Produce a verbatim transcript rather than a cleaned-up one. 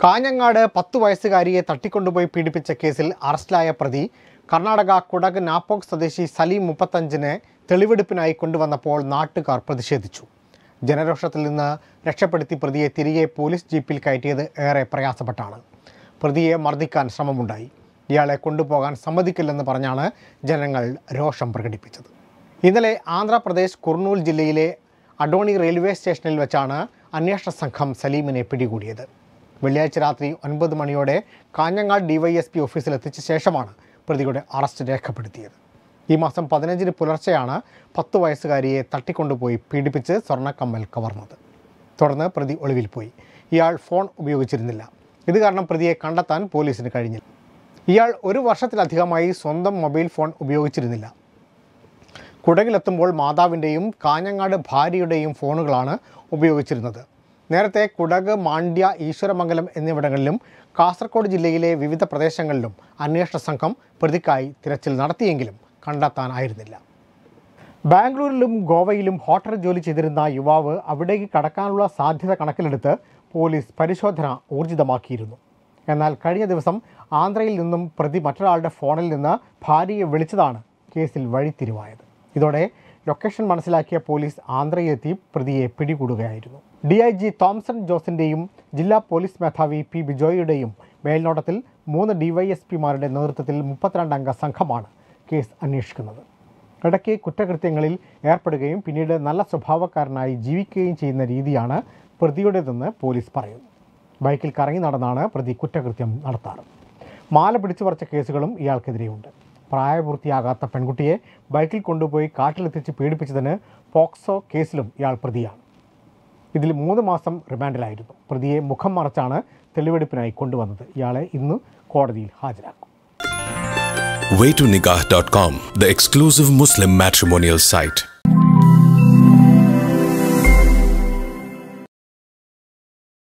കാഞ്ഞങ്ങാട് പത്തു വയസ്സുകാരിയെ തട്ടിക്കൊണ്ടുപോയി പീഡിപ്പിച്ച കേസിൽ അറസ്റ്റിലായ പ്രതി കർണാടക കുടക് നാപ്പോക് സ്വദേശി സലീം മുപ്പത്തഞ്ചിനെ തെളിവെടുപ്പിനായി കൊണ്ടുവന്നപ്പോൾ നാട്ടുകാർ പ്രതിഷേധിച്ചു. ജനരോഷത്തിൽ നിന്ന് രക്ഷപ്പെടുത്തി പ്രതിയെ തിരികെ പോലീസ് ജീപ്പിൽ കയറ്റിയത് ഏറെ പ്രയാസപ്പെട്ടാണ്. പ്രതിയെ മർദ്ദിക്കാൻ ശ്രമമുണ്ടായി. ഇയാളെ കൊണ്ടുപോകാൻ സമ്മതിക്കില്ലെന്ന് പറഞ്ഞാണ് ജനങ്ങൾ രോഷം പ്രകടിപ്പിച്ചത്. ഇന്നലെ ആന്ധ്രാപ്രദേശ് കുർണൂൽ ജില്ലയിലെ അഡോണി റെയിൽവേ സ്റ്റേഷനിൽ വെച്ചാണ് അന്വേഷണ സംഘം സലീമിനെ പിടികൂടിയത്. വെള്ളിയാഴ്ച രാത്രി ഒൻപത് മണിയോടെ കാഞ്ഞങ്ങാട് ഡിവൈഎസ്പി ഓഫീസിലെത്തിച്ച ശേഷമാണ് പ്രതിയുടെ അറസ്റ്റ് രേഖപ്പെടുത്തിയത്. ഈ മാസം പതിനഞ്ചിന് പുലർച്ചെയാണ് പത്തു വയസ്സുകാരിയെ തട്ടിക്കൊണ്ടുപോയി പീഡിപ്പിച്ച് സ്വർണ്ണക്കമ്മൽ കവർന്നത്. തുടർന്ന് പ്രതി ഒളിവിൽ പോയി. ഇയാൾ ഫോൺ ഉപയോഗിച്ചിരുന്നില്ല. ഇത് കാരണം പ്രതിയെ കണ്ടെത്താൻ പോലീസിന് കഴിഞ്ഞില്ല. ഇയാൾ ഒരു വർഷത്തിലധികമായി സ്വന്തം മൊബൈൽ ഫോൺ ഉപയോഗിച്ചിരുന്നില്ല. കുടകിലെത്തുമ്പോൾ മാതാവിൻ്റെയും കാഞ്ഞങ്ങാട് ഭാര്യയുടെയും ഫോണുകളാണ് ഉപയോഗിച്ചിരുന്നത്. നേരത്തെ കുടക്, മാണ്ഡ്യ, ഈശ്വരമംഗലം എന്നിവിടങ്ങളിലും കാസർഗോഡ് ജില്ലയിലെ വിവിധ പ്രദേശങ്ങളിലും അന്വേഷണ സംഘം പ്രതിക്കായി തിരച്ചിൽ നടത്തിയെങ്കിലും കണ്ടെത്താനായിരുന്നില്ല. ബാംഗ്ലൂരിലും ഗോവയിലും ഹോട്ടൽ ജോലി ചെയ്തിരുന്ന യുവാവ് അവിടേക്ക് കടക്കാനുള്ള സാധ്യത കണക്കിലെടുത്ത് പോലീസ് പരിശോധന ഊർജിതമാക്കിയിരുന്നു. എന്നാൽ കഴിഞ്ഞ ദിവസം ആന്ധ്രയിൽ നിന്നും പ്രതി മറ്റൊരാളുടെ ഫോണിൽ നിന്ന് ഭാര്യയെ വിളിച്ചതാണ് കേസിൽ വഴിത്തിരിവായത്. ഇതോടെ ലൊക്കേഷൻ മനസ്സിലാക്കിയ പോലീസ് ആന്ധ്രയിലെത്തി പ്രതിയെ പിടികൂടുകയായിരുന്നു. ഡി ഐ ജി തോംസൺ ജോസിൻ്റെയും ജില്ലാ പോലീസ് മേധാവി പി ബിജോയിയുടെയും മേൽനോട്ടത്തിൽ മൂന്ന് ഡിവൈഎസ്പിമാരുടെ നേതൃത്വത്തിൽ മുപ്പത്തിരണ്ടംഗ സംഘമാണ് കേസ് അന്വേഷിക്കുന്നത്. ഇടയ്ക്ക് കുറ്റകൃത്യങ്ങളിൽ ഏർപ്പെടുകയും പിന്നീട് നല്ല സ്വഭാവക്കാരനായി ജീവിക്കുകയും ചെയ്യുന്ന രീതിയാണ് പ്രതിയുടേതെന്ന് പോലീസ് പറയുന്നു. ബൈക്കിൽ കറങ്ങി നടന്നാണ് പ്രതി കുറ്റകൃത്യം നടത്താറ്. മാല പിടിച്ചു പറിച്ച കേസുകളും ഇയാൾക്കെതിരെയുണ്ട്. പ്രായപൂർത്തിയാകാത്ത പെൺകുട്ടിയെ ബൈക്കിൽ കൊണ്ടുപോയി കാട്ടിലെത്തിച്ച് പീഡിപ്പിച്ചതിന് പോക്സോ കേസിലും ഇയാൾ പ്രതിയാണ്. ഇതിൽ മൂന്ന് മാസം റിമാൻഡിലായിരുന്നു. പ്രതിയെ മുഖം മറച്ചാണ് തെളിവെടുപ്പിനായി കൊണ്ടുവന്നത്. ഇയാളെ ഇന്ന് കോടതിയിൽ ഹാജരാക്കും. way to nikah dot com, the exclusive Muslim matrimonial site.